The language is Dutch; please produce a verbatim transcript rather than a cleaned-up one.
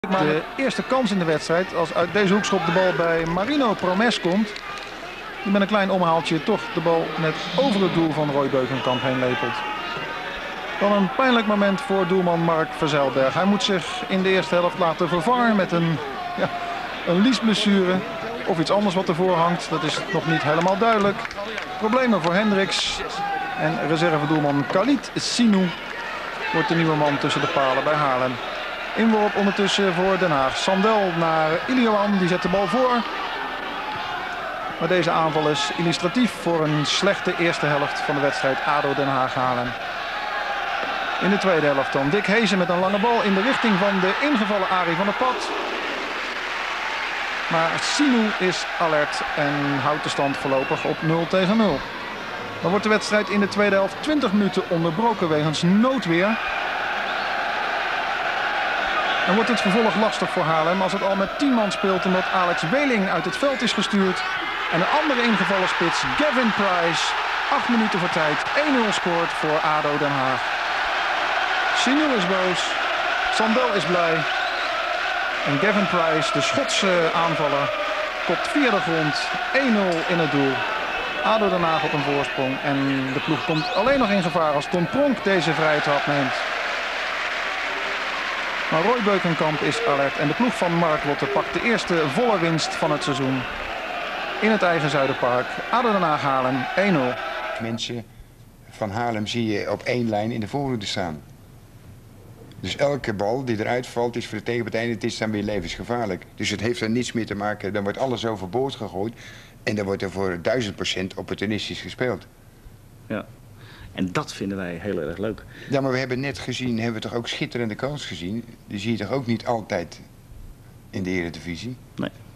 De eerste kans in de wedstrijd als uit deze hoekschop de bal bij Marino Promes komt. Die met een klein omhaaltje toch de bal net over het doel van Roy Beukenkamp heen lepelt. Dan een pijnlijk moment voor doelman Mark Verzeilberg. Hij moet zich in de eerste helft laten vervangen met een, ja, een liesblessure. Of iets anders wat ervoor hangt, dat is nog niet helemaal duidelijk. Problemen voor Hendricks. En reservedoelman Khalid Sinou wordt de nieuwe man tussen de palen bij Haarlem. Inworp ondertussen voor Den Haag. Sandel naar Ilioan, die zet de bal voor. Maar deze aanval is illustratief voor een slechte eerste helft van de wedstrijd A D O Den Haag-Haarlem. In de tweede helft dan Dick Hezen met een lange bal in de richting van de ingevallen Arie van der Pad. Maar Sinou is alert en houdt de stand voorlopig op nul tegen nul. Dan wordt de wedstrijd in de tweede helft twintig minuten onderbroken wegens noodweer. En wordt het vervolg lastig voor Haarlem als het al met tien man speelt omdat Alex Weling uit het veld is gestuurd. En een andere ingevallen spits, Gavin Price, acht minuten voor tijd, één nul scoort voor A D O Den Haag. Sinou is boos, Sandel is blij. En Gavin Price, de Schotse aanvaller, kopt via de grond, één nul in het doel. A D O Den Haag op een voorsprong en de ploeg komt alleen nog in gevaar als Tom Pronk deze vrije trap neemt. Maar Roy Beukenkamp is alert en de ploeg van Mark Lotte pakt de eerste volle winst van het seizoen. In het eigen Zuiderpark. A D O Den Haag Haarlem één nul. Mensen van Haarlem zie je op één lijn in de voorhoede staan. Dus elke bal die eruit valt is voor de tegenpartij en het is dan weer levensgevaarlijk. Dus het heeft er niets meer te maken. Dan wordt alles overboord gegooid en dan wordt er voor duizend procent opportunistisch gespeeld. Ja. En dat vinden wij heel erg leuk. Ja, maar we hebben net gezien, hebben we toch ook schitterende kans gezien. Die zie je toch ook niet altijd in de Eredivisie? Nee.